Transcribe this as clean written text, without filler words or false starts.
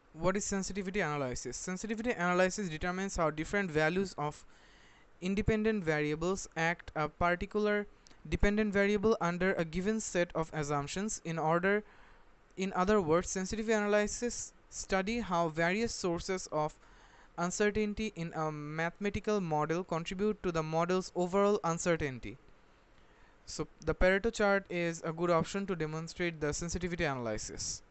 What is sensitivity analysis? Sensitivity analysis determines how different values of independent variables act a particular dependent variable under a given set of assumptions. In other words, sensitivity analysis study how various sources of uncertainty in a mathematical model contribute to the model's overall uncertainty. So the Pareto chart is a good option to demonstrate the sensitivity analysis.